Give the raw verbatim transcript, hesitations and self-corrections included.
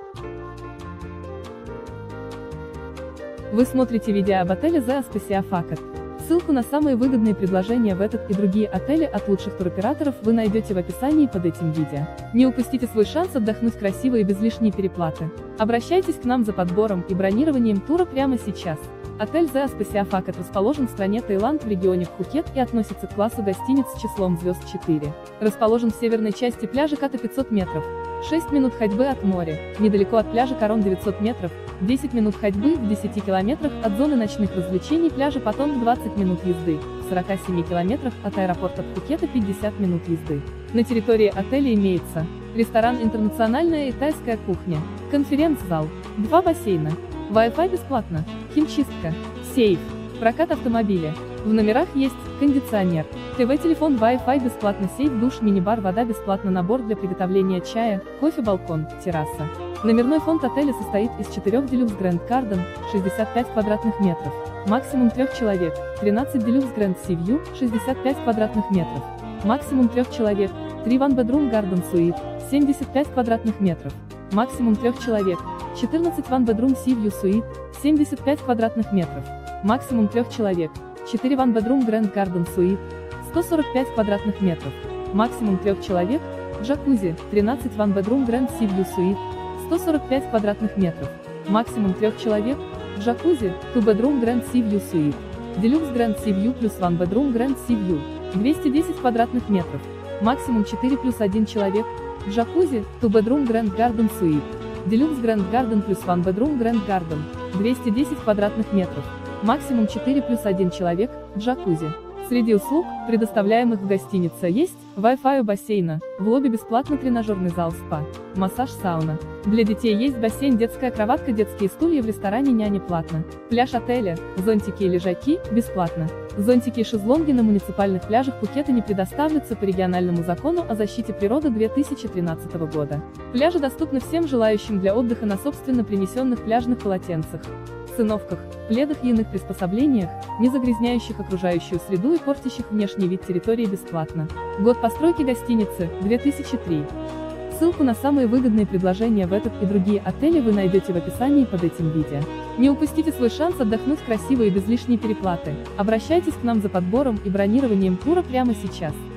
Вы смотрите видео об отеле The Aspasia Phuket. Ссылку на самые выгодные предложения в этот и другие отели от лучших туроператоров вы найдете в описании под этим видео. Не упустите свой шанс отдохнуть красиво и без лишней переплаты. Обращайтесь к нам за подбором и бронированием тура прямо сейчас. Отель The Aspasia Phuket расположен в стране Таиланд в регионе Пхукет и относится к классу гостиниц с числом звезд четыре. Расположен в северной части пляжа Ката пятьсот метров, шесть минут ходьбы от моря, недалеко от пляжа Корон девятьсот метров, десять минут ходьбы в десяти километрах от зоны ночных развлечений пляжа Патонг двадцать минут езды, в сорока семи километрах от аэропорта Пхукета пятьдесят минут езды. На территории отеля имеется ресторан «Интернациональная и тайская кухня», конференц-зал, два бассейна, Wi-Fi бесплатно, химчистка, сейф, прокат автомобиля. В номерах есть кондиционер, ТВ, телефон, Wi-Fi бесплатно, сейф, душ, мини-бар, вода бесплатно, набор для приготовления чая, кофе, балкон, терраса. Номерной фонд отеля состоит из четырех Deluxe Grand Garden, шестьдесят пять квадратных метров, максимум трех человек, тринадцать Deluxe Grand Sea View, шестьдесят пять квадратных метров, максимум трех человек, три One Bedroom Garden Suite, семьдесят пять квадратных метров, максимум трех человек, четырнадцать One Bedroom Sea View Suite, семьдесят пять квадратных метров, максимум трех человек, четыре One Bedroom Grand Garden Suite, сто сорок пять квадратных метров, максимум трех человек, джакузи, тринадцать One Bedroom Grand Sea View Suite, сто сорок пять квадратных метров, максимум трех человек, джакузи, two Bedroom Grand Sea View Suite, Deluxe Grand Sea View плюс One Bedroom Grand Sea View, двести десять квадратных метров, максимум четыре плюс один человек, джакузи, two Bedroom Grand Garden Suite, Deluxe Grand Garden плюс One Bedroom Grand Garden, двести десять квадратных метров, максимум четыре плюс один человек, джакузи. Среди услуг, предоставляемых в гостинице, есть Wi-Fi у бассейна, в лобби бесплатно тренажерный зал спа, массаж, сауна. Для детей есть бассейн, детская кроватка, детские стулья, в ресторане няня платно. Пляж отеля, зонтики и лежаки, бесплатно. Зонтики и шезлонги на муниципальных пляжах Пхукета не предоставляются по региональному закону о защите природы две тысячи тринадцатого года. Пляжи доступны всем желающим для отдыха на собственно принесенных пляжных полотенцах, циновках, пледах и иных приспособлениях, не загрязняющих окружающую среду и портящих внешний вид территории, бесплатно. Год постройки гостиницы – две тысячи третий. Ссылку на самые выгодные предложения в этот и другие отели вы найдете в описании под этим видео. Не упустите свой шанс отдохнуть красиво и без лишней переплаты. Обращайтесь к нам за подбором и бронированием тура прямо сейчас.